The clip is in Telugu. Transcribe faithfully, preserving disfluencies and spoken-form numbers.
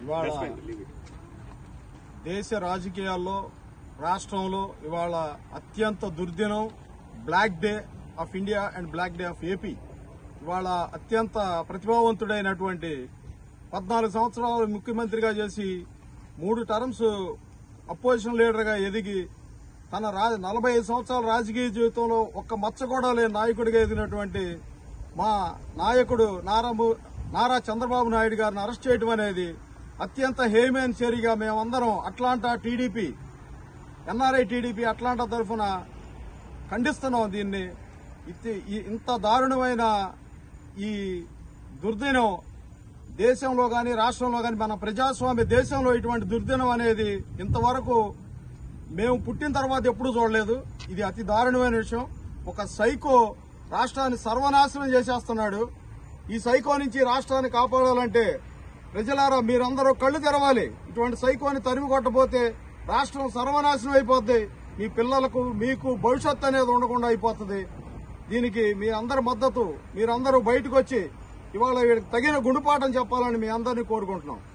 ఇవాళ దేశ రాజకీయాల్లో రాష్ట్రంలో ఇవాళ అత్యంత దుర్దినం, black day of India and black day of AP. ఇవాళ అత్యంత ప్రతిభావంతుడైనటువంటి పద్నాలుగు సంవత్సరాలు ముఖ్యమంత్రిగా చేసి మూడు టర్మ్స్ అపోజిషన్ లీడర్గా ఎదిగి తన నలభై ఐదు సంవత్సరాల రాజకీయ జీవితంలో ఒక్క మచ్చ కూడా లేని నాయకుడిగా ఎదిగినటువంటి మా నాయకుడు నారా నారా చంద్రబాబు నాయుడు గారిని అరెస్ట్ చేయడం అనేది అత్యంత హేయమైన చర్యగా మేమందరం Atlanta TDP NRI TDP Atlanta తరఫున ఖండిస్తున్నాం. దీన్ని ఇంత దారుణమైన ఈ దుర్దినం దేశంలో గాని రాష్ట్రంలో గాని మన ప్రజాస్వామ్య దేశంలో ఇటువంటి దుర్దినం అనేది ఇంతవరకు మేము పుట్టిన తర్వాత ఎప్పుడూ చూడలేదు. ఇది అతి దారుణమైన విషయం. ఒక సైకో రాష్ట్రాన్ని సర్వనాశనం చేసేస్తున్నాడు. ఈ సైకో నుంచి రాష్ట్రాన్ని కాపాడాలంటే ప్రజలారా మీరందరూ కళ్లు తెరవాలి. ఇటువంటి సైకోని తరిమి కొట్టబోతే రాష్ట్రం సర్వనాశనం అయిపోద్ది. మీ పిల్లలకు మీకు భవిష్యత్తు అనేది ఉండకుండా అయిపోతుంది. దీనికి మీ అందరి మద్దతు, మీరందరూ బయటకు వచ్చి ఇవాళ తగిన గుణపాఠం చెప్పాలని మీ అందరినీ కోరుకుంటున్నాం.